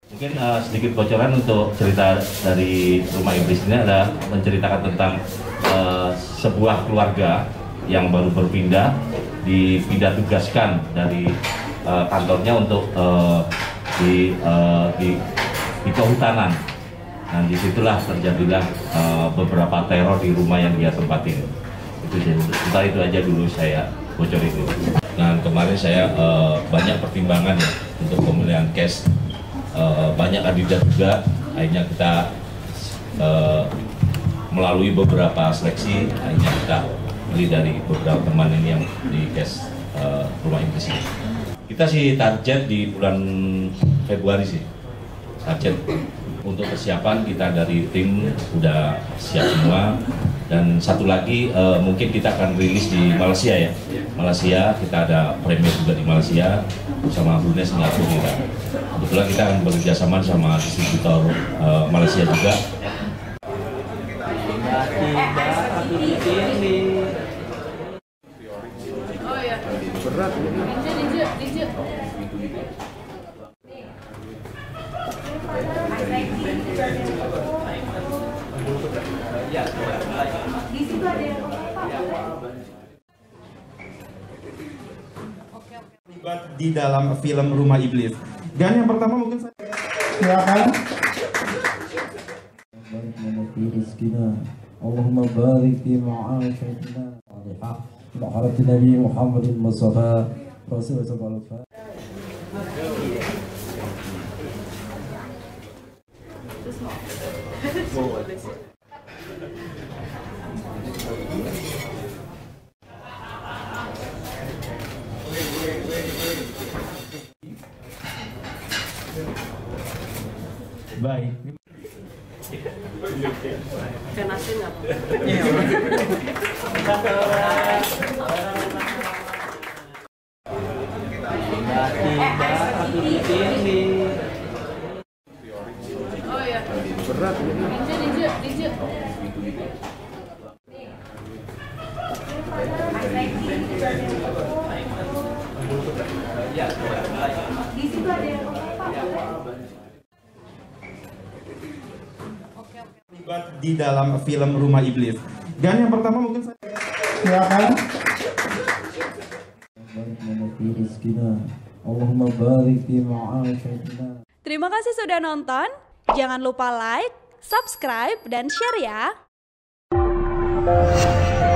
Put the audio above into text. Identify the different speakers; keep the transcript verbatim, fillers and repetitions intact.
Speaker 1: Mungkin uh, sedikit bocoran untuk cerita dari Rumah Iblis ini adalah menceritakan tentang uh, sebuah keluarga yang baru berpindah, dipindah tugaskan dari uh, kantornya untuk uh, di, uh, di di kehutanan. Dan disitulah terjadilah uh, beberapa teror di rumah yang dia tempatin. Itu kita itu aja dulu saya bocor itu. Dan kemarin saya uh, banyak pertimbangan ya untuk pemilihan case. Uh, banyak kandidat juga, akhirnya kita uh, melalui beberapa seleksi, akhirnya kita pilih dari beberapa teman ini yang di case uh, Rumah Iblis ini. Kita sih target di bulan Februari sih, target. Untuk persiapan kita dari tim udah siap semua, dan satu lagi uh, mungkin kita akan rilis di Malaysia ya. Malaysia kita ada premier juga di Malaysia sama Brunei, Singapura kita. Kebetulan kita akan bekerjasama sama distributor uh, Malaysia juga.
Speaker 2: Oh ya. Berat. Ninja, ninja, ninja.
Speaker 3: Terlibat di dalam film Rumah Iblis. Dan yang pertama mungkin saya silakan.
Speaker 4: Allahumma barik fi ma'ashatina wa ala nabi Muhammadin Mustafa Rasul sallallahu alaihi wasallam.
Speaker 3: Baik.
Speaker 2: Kenasin apa? Oh ya. Berat. Ninja, ninja, ninja. Di situ ada yang
Speaker 3: Terlibat di dalam film Rumah Iblis. Dan yang pertama mungkin saya silakan.
Speaker 4: Allahumma barik fi ma'ashatina.
Speaker 5: Terima kasih sudah nonton. Jangan lupa like, subscribe, dan share ya.